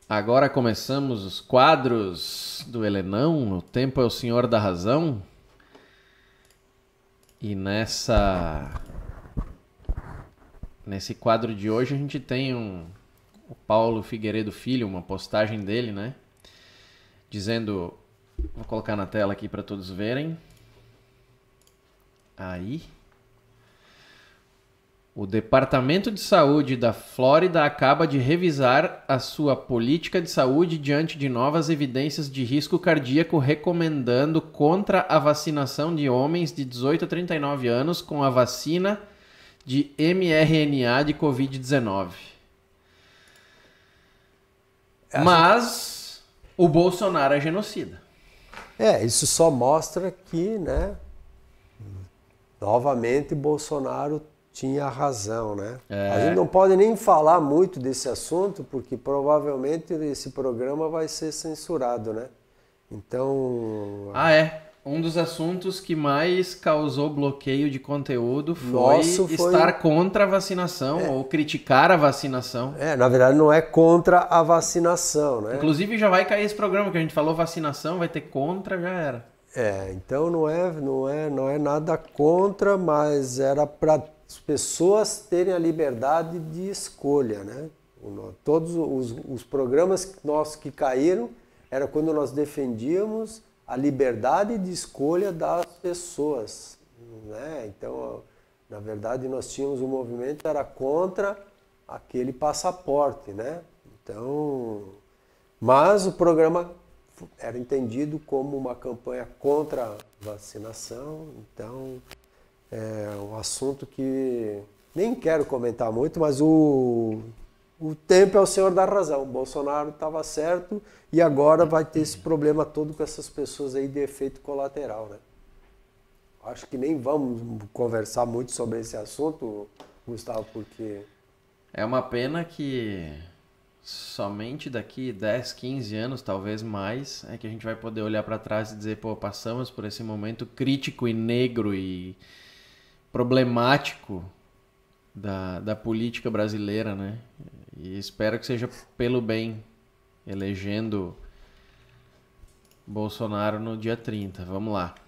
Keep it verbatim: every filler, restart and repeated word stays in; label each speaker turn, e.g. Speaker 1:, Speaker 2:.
Speaker 1: Agora começamos os quadros do Helenão, o tempo é o senhor da razão. E nessa nesse quadro de hoje a gente tem um, o Paulo Figueiredo Filho, uma postagem dele, né? Dizendo, vou colocar na tela aqui para todos verem. Aí. O Departamento de Saúde da Flórida acaba de revisar a sua política de saúde diante de novas evidências de risco cardíaco, recomendando contra a vacinação de homens de dezoito a trinta e nove anos com a vacina de mRNA de covid dezenove. Mas o Bolsonaro é genocida.
Speaker 2: É, isso só mostra que, né, novamente Bolsonaro tinha razão, né? É. A gente não pode nem falar muito desse assunto, porque provavelmente esse programa vai ser censurado, né? Então...
Speaker 1: Ah, é? Um dos assuntos que mais causou bloqueio de conteúdo foi, foi... estar contra a vacinação, é. ou criticar a vacinação.
Speaker 2: É, na verdade não é contra a vacinação, né?
Speaker 1: Inclusive já vai cair esse programa que a gente falou vacinação, vai ter contra, já era.
Speaker 2: É, então não é, não é, não é nada contra, mas era para as pessoas terem a liberdade de escolha, né? Todos os, os programas nossos que caíram era quando nós defendíamos a liberdade de escolha das pessoas, né? Então, na verdade, nós tínhamos um movimento que era contra aquele passaporte, né? Então, mas o programa era entendido como uma campanha contra a vacinação, então é um assunto que nem quero comentar muito, mas o, o tempo é o senhor da razão. O Bolsonaro estava certo e agora vai ter esse problema todo com essas pessoas aí de efeito colateral, né? Acho que nem vamos conversar muito sobre esse assunto, Gustavo, porque...
Speaker 1: É uma pena que somente daqui dez, quinze anos, talvez mais, é que a gente vai poder olhar para trás e dizer, pô, passamos por esse momento crítico e negro e problemático da, da política brasileira, né? E espero que seja pelo bem, elegendo Bolsonaro no dia trinta. Vamos lá.